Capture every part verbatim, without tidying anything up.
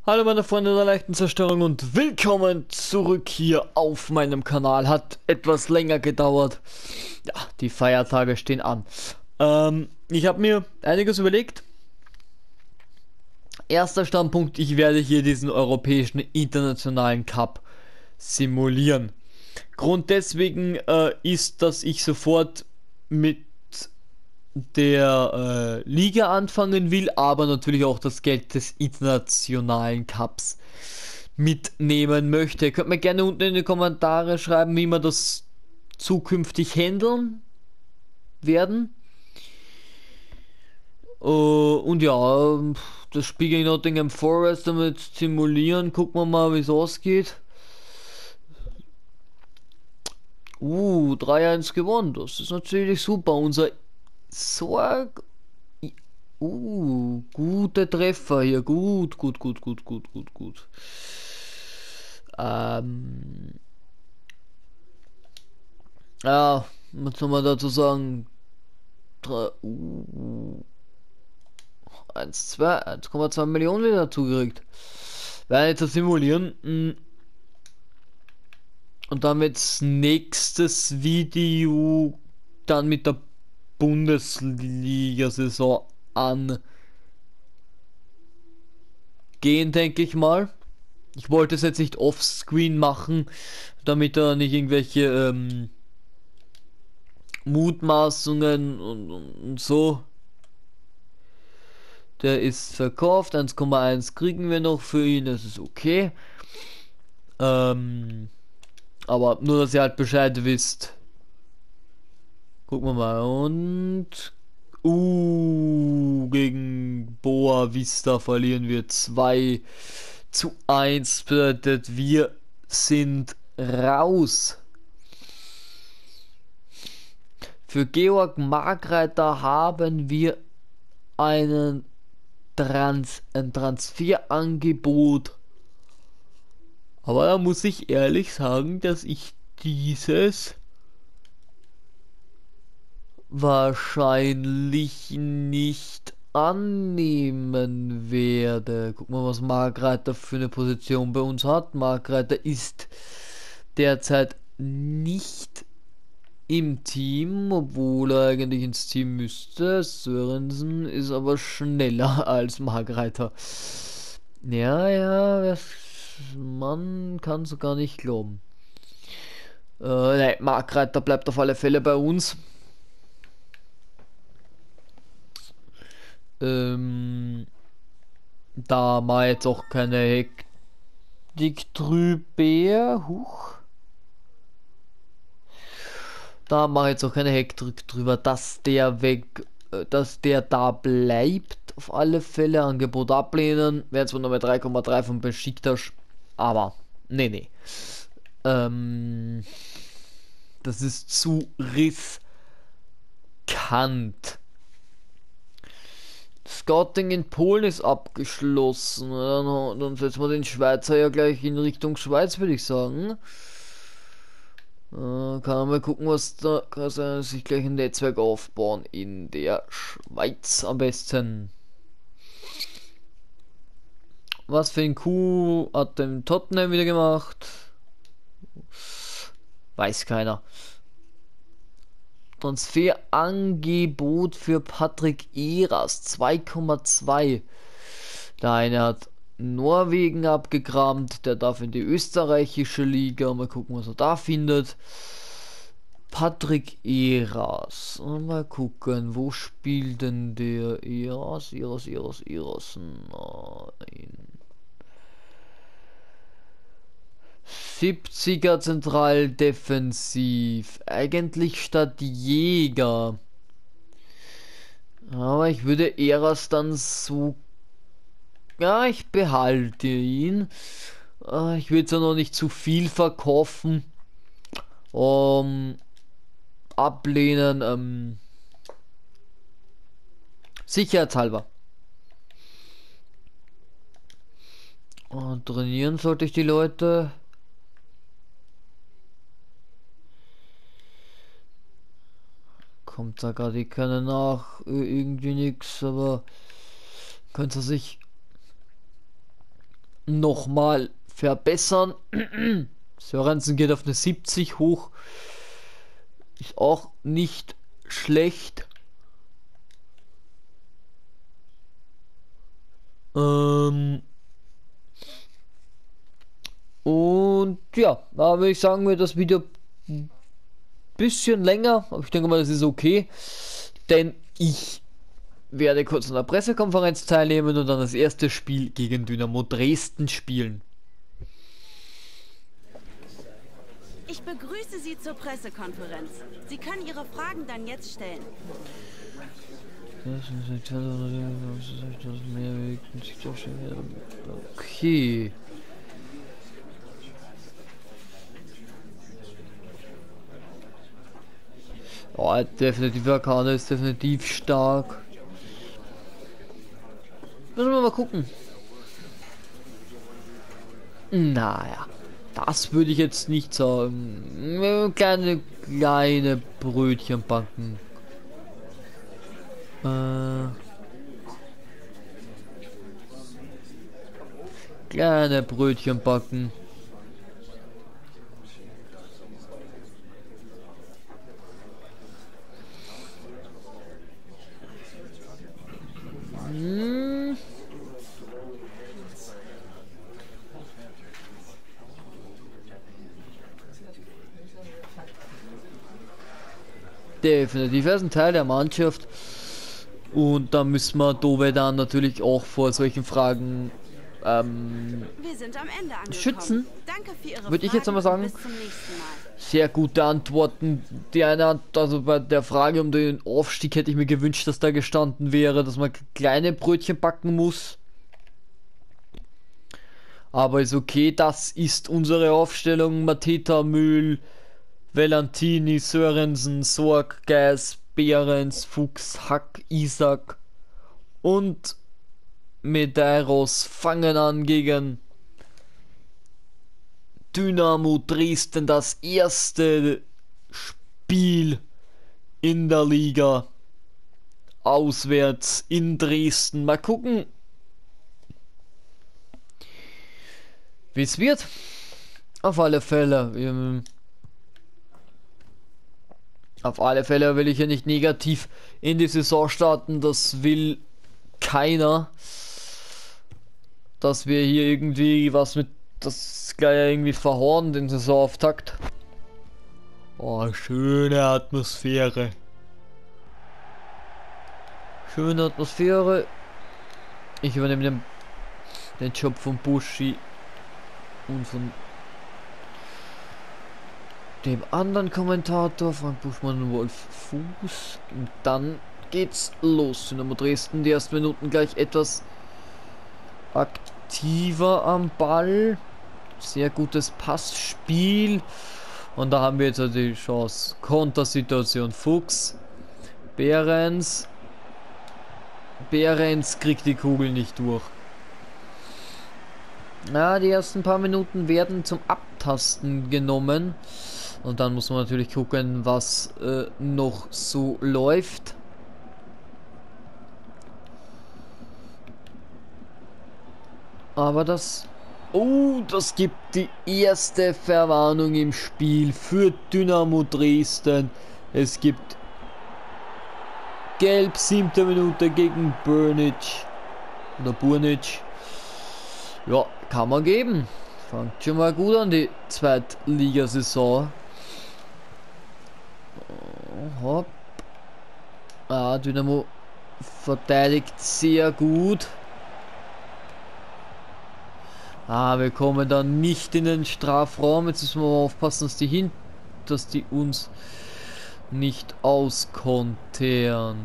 Hallo meine Freunde der leichten Zerstörung und willkommen zurück hier auf meinem Kanal. Hat etwas länger gedauert. Ja, die Feiertage stehen an. Ähm, ich habe mir einiges überlegt. Erster Standpunkt, ich werde hier diesen europäischen internationalen Cup simulieren. Grund deswegen äh, ist, dass ich sofort mit der äh, Liga anfangen will, aber natürlich auch das Geld des internationalen Cups mitnehmen möchte. Ihr könnt mir gerne unten in die Kommentare schreiben, wie wir das zukünftig handeln werden. Uh, und ja, das Spiel gegen Nottingham Forest damit simulieren. Gucken wir mal, wie es ausgeht. Uh, drei eins gewonnen. Das ist natürlich super. Unser Sorg. Uh, gute Treffer hier. Gut, gut, gut, gut, gut, gut, gut. Ähm. Ja, was soll man dazu sagen? Drei, uh, eins, zwei, eins Komma zwei Millionen wieder dazu gekriegt. Werden jetzt das simulieren. Mh. Und dann wird's nächstes Video dann mit der Bundesliga-Saison angehen, denke ich mal. Ich wollte es jetzt nicht offscreen machen, damit da nicht irgendwelche ähm, Mutmaßungen und, und, und so. Der ist verkauft, eins Komma eins kriegen wir noch für ihn, das ist okay. Ähm, aber nur, dass ihr halt Bescheid wisst. Gucken wir mal. Und uh, gegen Boa Vista verlieren wir zwei zu eins. Bedeutet, wir sind raus. Für Georg Markreiter haben wir einen Trans ein Transferangebot. Aber da muss ich ehrlich sagen, dass ich dieses wahrscheinlich nicht annehmen werde. Guck mal, was Markreiter für eine Position bei uns hat. Markreiter ist derzeit nicht im Team, obwohl er eigentlich ins Team müsste. Sörensen ist aber schneller als Markreiter. Ja, ja, man kann es gar nicht glauben. Äh, ne, Markreiter bleibt auf alle Fälle bei uns. Ähm, da mal jetzt auch keine Hektik drüber. Huch. Da mache ich jetzt auch keine Hektik drüber, dass der weg, dass der da bleibt. Auf alle Fälle Angebot ablehnen. Wäre zwar noch bei drei Komma drei von Besiktas, aber nee, nee. Ähm, das ist zu riskant. Scouting in Polen ist abgeschlossen. Dann, dann setzen wir den Schweizer ja gleich in Richtung Schweiz, würde ich sagen. Äh, kann man mal gucken, was da kann sein, sich gleich ein Netzwerk aufbauen in der Schweiz am besten. Was für ein Coup hat dem Tottenham wieder gemacht? Weiß keiner. Transferangebot für Patrick Eras zwei Komma zwei. Der eine hat Norwegen abgekramt, der darf in die österreichische Liga. Mal gucken, was er da findet. Patrick Eras. Mal gucken, wo spielt denn der Eras? Eras, Eras, Eras. Nein. siebziger zentral defensiv. Eigentlich statt Jäger. Aber ich würde Eras dann so. Ja, ich behalte ihn. Ich will zwar noch nicht zu viel verkaufen. Um, ablehnen. Ähm, sicherheitshalber. Und trainieren sollte ich die Leute. Kommt da gerade, die können nach irgendwie nichts, aber könnte sich nochmal verbessern. Sörensen geht auf eine siebzig hoch. Ist auch nicht schlecht. Ähm Und ja, da würde ich sagen, wird das Video ein bisschen länger, aber ich denke mal, das ist okay, denn ich werde kurz an der Pressekonferenz teilnehmen und dann das erste Spiel gegen Dynamo Dresden spielen. Ich begrüße Sie zur Pressekonferenz. Sie können Ihre Fragen dann jetzt stellen. Okay. Oh, definitiv, Arcana ist definitiv stark. Müssen wir mal gucken. Naja, das würde ich jetzt nicht sagen. Kleine, kleine Brötchen backen. Äh, kleine Brötchen backen. Hm. Definitiv, er ist ein Teil der Mannschaft. Und da müssen wir Dove dann natürlich auch vor solchen Fragen ähm, Wir sind am Ende angekommen. schützen. Danke für Ihre Würde ich jetzt einmal sagen. Bis zum nächsten Mal. Sehr gute Antworten. Die eine hat, also bei der Frage um den Aufstieg hätte ich mir gewünscht, dass da gestanden wäre, dass man kleine Brötchen backen muss. Aber ist okay, das ist unsere Aufstellung. Mateta, Mühl, Velantini, Sörensen, Sorg, Geis, Behrens, Fuchs, Hack, Isaac und Medeiros fangen an gegen Dynamo Dresden, das erste Spiel in der Liga auswärts in Dresden. Mal gucken, wie es wird. Auf alle Fälle. Ähm, auf alle Fälle will ich ja nicht negativ in die Saison starten. Das will keiner. Dass wir hier irgendwie was mit das gleich irgendwie verhornen, den Saisonauftakt. Oh, schöne Atmosphäre. Schöne Atmosphäre. Ich übernehme den, den Job von Buschi und von dem anderen Kommentator, Frank Buschmann und Wolf Fuß. Und dann geht's los. Dynamo Dresden, die ersten Minuten gleich etwas aktiver am Ball. Sehr gutes Passspiel. Und da haben wir jetzt die Chance. Kontersituation Fuchs. Behrens. Behrens kriegt die Kugel nicht durch. Na, die ersten paar Minuten werden zum Abtasten genommen. Und dann muss man natürlich gucken, was äh, noch so läuft. Aber das... Oh, das gibt die erste Verwarnung im Spiel für Dynamo Dresden. Es gibt Gelb, siebte Minute gegen Burnic. Oder Burnic. Ja, kann man geben. Fangt schon mal gut an die Zweitligasaison. Hopp. Ah, Dynamo verteidigt sehr gut. Ah, wir kommen dann nicht in den Strafraum. Jetzt müssen wir mal aufpassen, dass die hin, dass die uns nicht auskontern.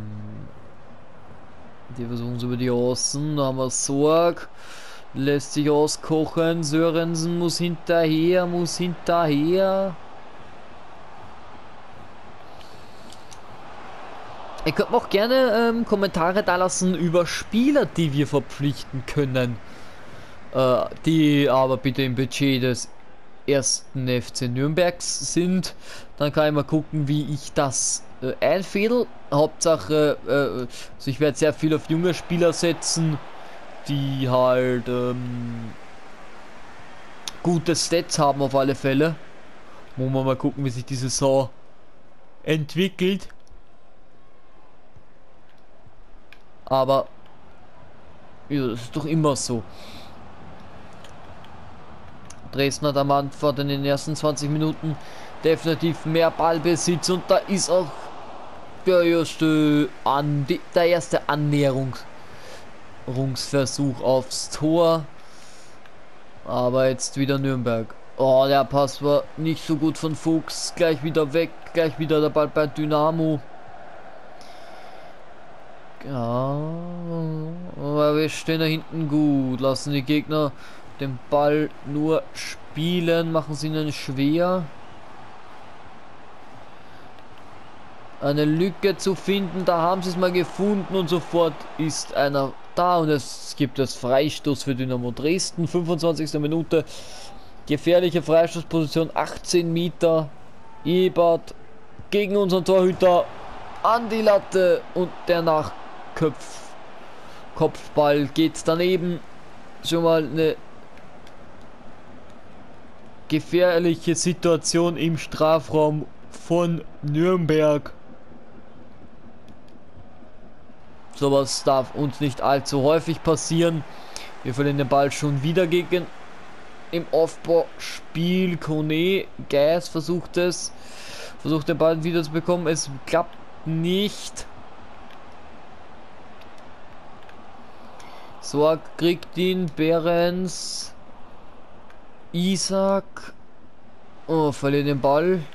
Die versuchen es über die Außen. Da haben wir Sorg. Lässt sich auskochen. Sörensen muss hinterher, muss hinterher. Ihr könnt auch gerne ähm, Kommentare da lassen über Spieler, die wir verpflichten können. Äh, die aber bitte im Budget des ersten F C Nürnbergs sind. Dann kann ich mal gucken, wie ich das äh, einfädel. Hauptsache, äh, also ich werde sehr viel auf junge Spieler setzen, die halt ähm, gute Stats haben auf alle Fälle. Wollen wir mal gucken, wie sich die Saison entwickelt. Aber ja, das ist doch immer so. Dresden hat am Anfang in den ersten zwanzig Minuten definitiv mehr Ballbesitz und da ist auch der erste, An der erste Annäherungsversuch aufs Tor. Aber jetzt wieder Nürnberg. Oh, der Pass war nicht so gut von Fuchs. Gleich wieder weg, gleich wieder der Ball bei Dynamo. Ja, aber wir stehen da hinten gut. Lassen die Gegner den Ball nur spielen, machen sie ihnen schwer. Eine Lücke zu finden, da haben sie es mal gefunden und sofort ist einer da und es gibt das Freistoß für Dynamo Dresden, fünfundzwanzigste Minute, gefährliche Freistoßposition, achtzehn Meter, Ebert gegen unseren Torhüter an die Latte und der Nachköpf Kopfball geht daneben, schon mal eine gefährliche Situation im Strafraum von Nürnberg. Sowas darf uns nicht allzu häufig passieren. Wir verlieren den Ball schon wieder gegen im Aufbauspiel. Kone, Gas versucht es. Versucht den Ball wieder zu bekommen. Es klappt nicht. Sorg kriegt ihn. Behrens. Isaac. Oh, verliert den Ball.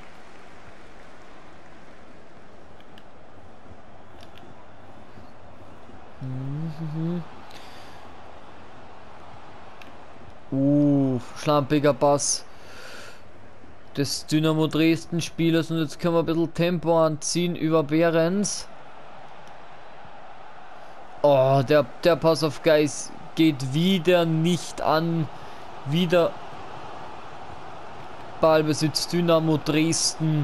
Mhm. Uh, schlampiger Pass des Dynamo Dresden Spielers und jetzt können wir ein bisschen Tempo anziehen über Behrens. Oh, der, der Pass auf Geis geht wieder nicht an. Wieder Ballbesitz Dynamo Dresden.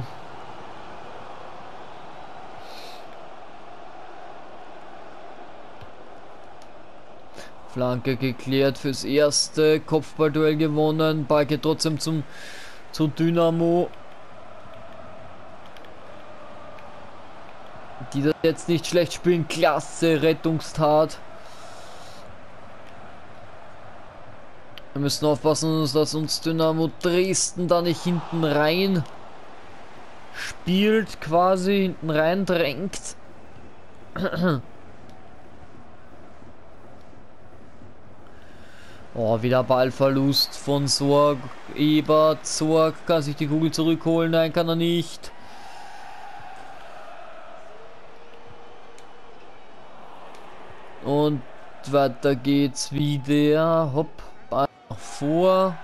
Flanke geklärt fürs erste, Kopfballduell gewonnen, Ball geht trotzdem zum zu Dynamo, die das jetzt nicht schlecht spielen, klasse Rettungstat. Wir müssen aufpassen, dass uns Dynamo Dresden da nicht hinten rein spielt, quasi hinten rein drängt. Oh, wieder Ballverlust von Sorg. Ebert, Sorg kann sich die Kugel zurückholen. Nein, kann er nicht. Und weiter geht's wieder. Hopp, Ball nach vor.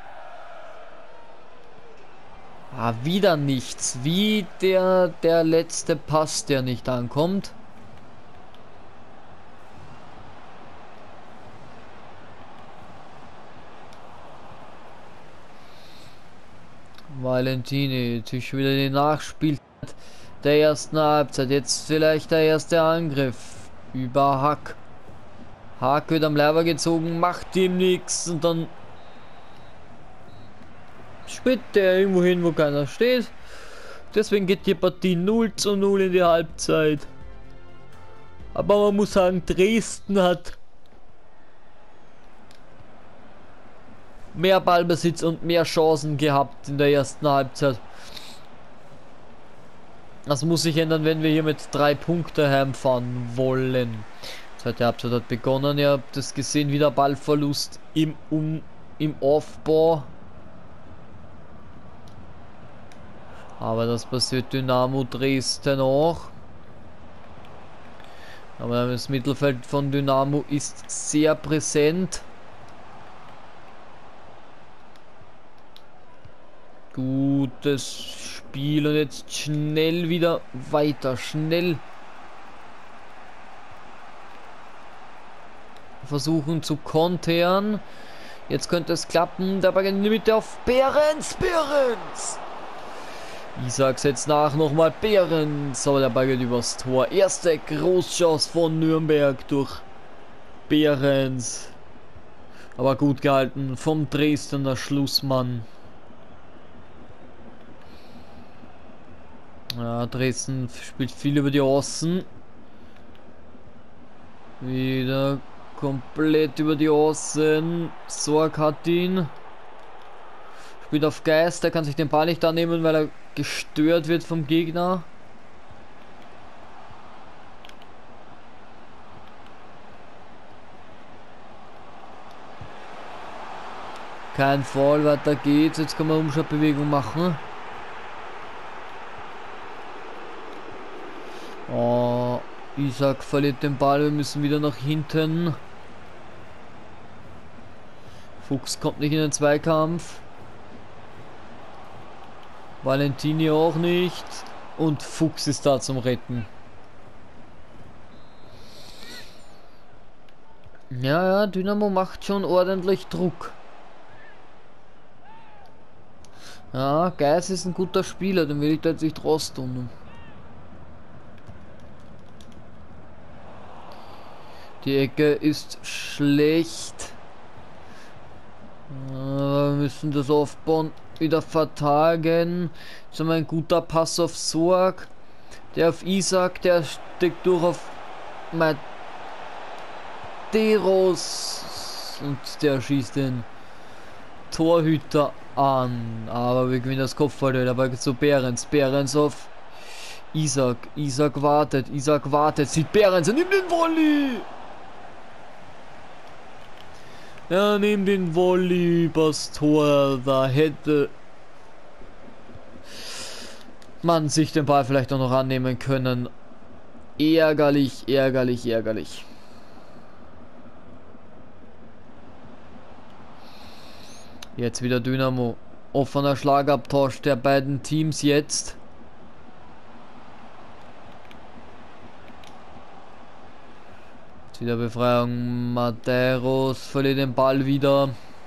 Ah, wieder nichts. Wie der, der letzte Pass, der nicht ankommt. Valentini, natürlich schon wieder die Nachspielzeit der ersten Halbzeit. Jetzt vielleicht der erste Angriff über Hack. Hack wird am Leiber gezogen, macht ihm nichts und dann spielt der irgendwo hin, wo keiner steht. Deswegen geht die Partie null zu null in die Halbzeit. Aber man muss sagen, Dresden hat mehr Ballbesitz und mehr Chancen gehabt in der ersten Halbzeit. Das muss sich ändern, wenn wir hier mit drei Punkten heimfahren wollen. Die zweite Halbzeit hat begonnen, ihr habt es gesehen, wieder Ballverlust im, um, im Aufbau. Aber das passiert Dynamo Dresden auch. Aber das Mittelfeld von Dynamo ist sehr präsent. Gutes Spiel und jetzt schnell wieder weiter, schnell versuchen zu kontern. Jetzt könnte es klappen, der Ball in die Mitte auf Behrens, Behrens! Isaac setzt nach, nochmal Behrens, aber der Ball geht übers Tor. Erste Großchance von Nürnberg durch Behrens. Aber gut gehalten vom Dresdner Schlussmann. Ja, Dresden spielt viel über die Außen. Wieder komplett über die Außen. Sorg hat ihn. Spielt auf Geist, der kann sich den Ball nicht annehmen, weil er gestört wird vom Gegner. Kein Foul, weiter geht's. Jetzt kann man Umschaltbewegung machen. Oh, Isaac verliert den Ball, wir müssen wieder nach hinten. Fuchs kommt nicht in den Zweikampf. Valentini auch nicht. Und Fuchs ist da zum Retten. Ja, ja, Dynamo macht schon ordentlich Druck. Ja, Geis ist ein guter Spieler, den will ich da jetzt nicht raus tun. Die Ecke ist schlecht. Wir müssen das Aufbauen wieder vertagen. Jetzt haben wir ein guter Pass auf Sorg. Der auf Isaac, der steckt durch auf Medeiros. Und der schießt den Torhüter an. Aber wir gewinnen das Kopfball. Dabei geht zu Behrens. Behrens auf Isaac. Isaac wartet. Isaac wartet. Sieht Behrens und nimmt den Volley. Er nimmt den Volley übers Tor. Da hätte man sich den Ball vielleicht auch noch annehmen können. Ärgerlich, ärgerlich, ärgerlich. Jetzt wieder Dynamo. Offener Schlagabtausch der beiden Teams jetzt. Jetzt wieder Befreiung. Medeiros verliert den Ball wieder.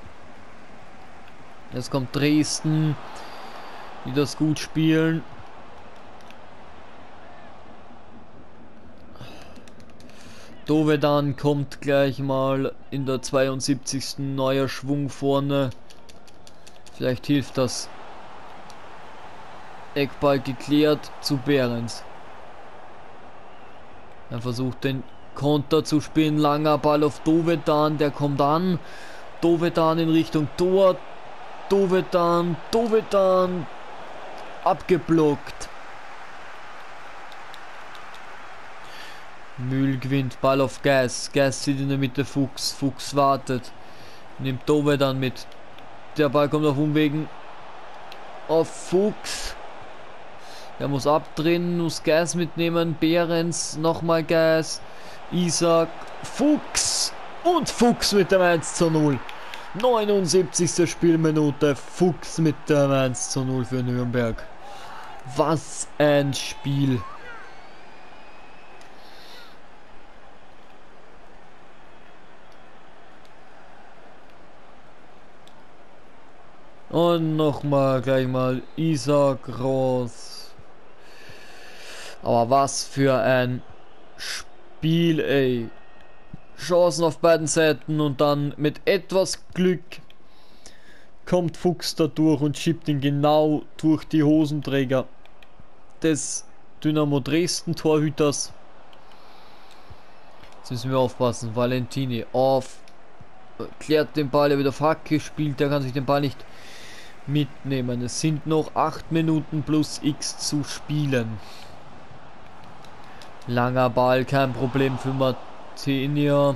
Jetzt kommt Dresden, die das gut spielen. Dovedan kommt gleich mal in der zweiundsiebzigsten neuer Schwung vorne. Vielleicht hilft das. Eckball geklärt zu Behrens. Er versucht den Konter zu spielen. Langer Ball auf Dovedan. Der kommt an. Dovedan in Richtung Tor. Dovedan. Dovedan. Abgeblockt. Mühl gewinnt. Ball auf Geis. Geis sieht in der Mitte Fuchs. Fuchs wartet. Nimmt Dovedan mit. Der Ball kommt auf Umwegen auf Fuchs. Er muss abdrehen, muss Geis mitnehmen. Behrens, nochmal Geis. Isaac, Fuchs und Fuchs mit dem eins zu null. neunundsiebzigste Spielminute. Fuchs mit dem eins zu null für Nürnberg. Was ein Spiel. Und nochmal gleich mal Isaac raus. Aber was für ein Spiel, ey. Chancen auf beiden Seiten und dann mit etwas Glück kommt Fuchs da durch und schiebt ihn genau durch die Hosenträger des Dynamo Dresden Torhüters. Jetzt müssen wir aufpassen. Valentini auf. Klärt den Ball, er wird auf Hack gespielt, der kann sich den Ball nicht mitnehmen. Es sind noch acht Minuten plus X zu spielen. Langer Ball, kein Problem für Martinia.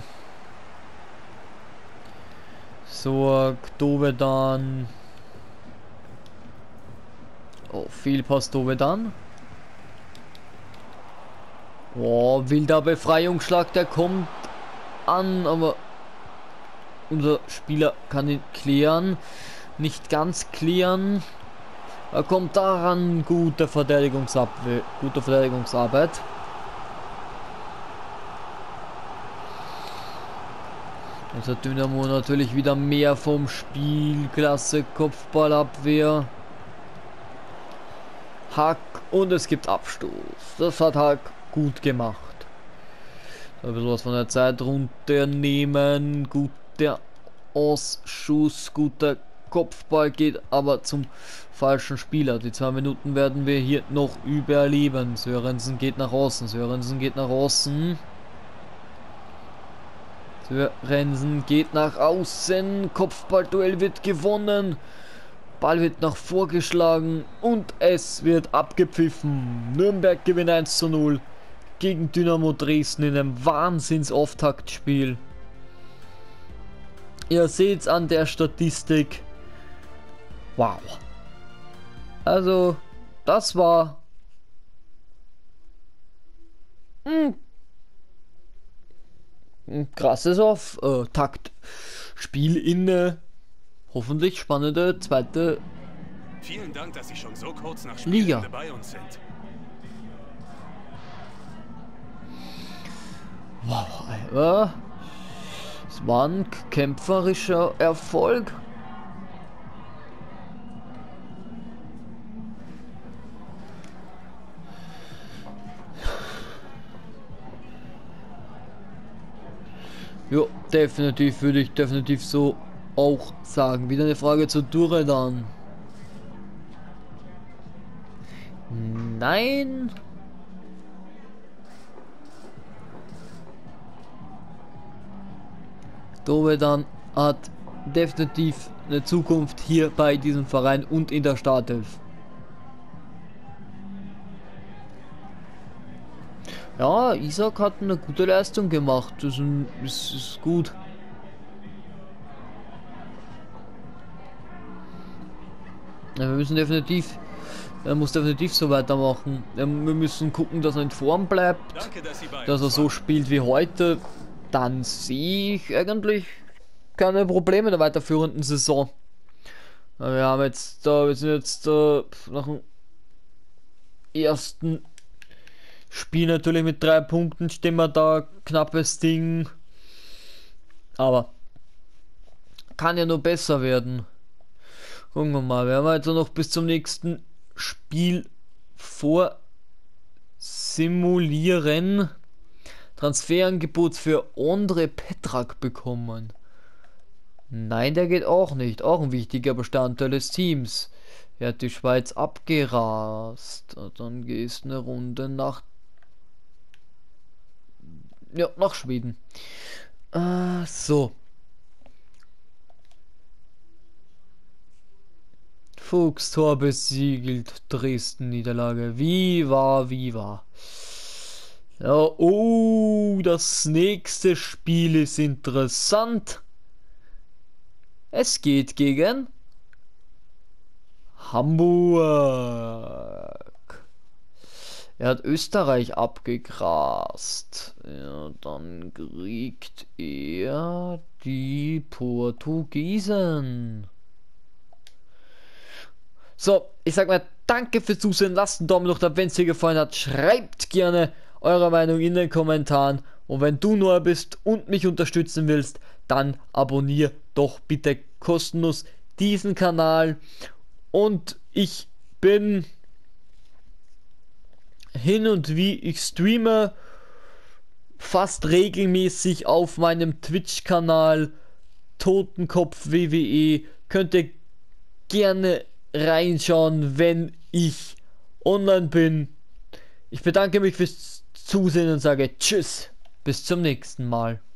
Sorg, Dovedan. Oh, viel Pass Dovedan. Oh, wilder Befreiungsschlag, der kommt an, aber unser Spieler kann ihn klären. Nicht ganz klären. Er kommt daran. Gute Verteidigungsabwehr. Gute Verteidigungsarbeit. Jetzt hat Dynamo natürlich wieder mehr vom Spiel. Klasse Kopfballabwehr. Hack und es gibt Abstoß. Das hat Hack gut gemacht. Ein bisschen was von der Zeit runternehmen. Gut der Ausschuss, guter Kopfball geht aber zum falschen Spieler. Die zwei Minuten werden wir hier noch überleben. Sörensen geht nach außen, Sörensen geht nach außen. Sörensen geht nach außen, Kopfballduell wird gewonnen. Ball wird nach vorgeschlagen und es wird abgepfiffen. Nürnberg gewinnt eins zu null gegen Dynamo Dresden in einem Wahnsinns-Auftaktspiel. Ihr seht's an der Statistik. Wow. Also, das war ein, ein krasses Auftakt-Spiel in äh, hoffentlich spannende zweite Vielen Dank, dass Sie schon so kurz nach Liga Spielende bei uns sind. Wow, ja, es war ein kämpferischer Erfolg. Ja, definitiv würde ich definitiv so auch sagen. Wieder eine Frage zu Duredan. Nein. Duredan hat definitiv eine Zukunft hier bei diesem Verein und in der Startelf. Ja, Isaac hat eine gute Leistung gemacht. Das ist, ein, das ist gut. Ja, wir müssen definitiv, er muss definitiv so weitermachen. Ja, wir müssen gucken, dass er in Form bleibt, Danke, dass, Sie bei dass er uns so waren. spielt wie heute. Dann sehe ich eigentlich keine Probleme in der weiterführenden Saison. Ja, wir haben jetzt da, wir sind jetzt äh, nach dem ersten Spiel natürlich mit drei Punkten, stehen wir da, knappes Ding. Aber kann ja nur besser werden. Gucken wir mal, wir haben jetzt noch bis zum nächsten Spiel vor simulieren. Transferangebot für Ondrej Petrak bekommen. Nein, der geht auch nicht. Auch ein wichtiger Bestandteil des Teams. Er hat die Schweiz abgerast. Dann gehst eine Runde nach ja, nach Schweden. Äh, so. Fuchs Tor besiegelt, Dresden Niederlage. Wie war, wie war. Ja, oh, das nächste Spiel ist interessant. Es geht gegen Hamburg. Er hat Österreich abgegrast. Ja, dann kriegt er die Portugiesen. So, ich sag mal danke fürs Zusehen. Lasst einen Daumen hoch da, wenn es dir gefallen hat. Schreibt gerne eure Meinung in den Kommentaren. Und wenn du neu bist und mich unterstützen willst, dann abonniere doch bitte kostenlos diesen Kanal. Und ich bin hin und wie ich streame fast regelmäßig auf meinem Twitch-Kanal Totenkopf W W E. Könnt ihr gerne reinschauen, wenn ich online bin. Ich bedanke mich fürs Zusehen und sage Tschüss, bis zum nächsten Mal.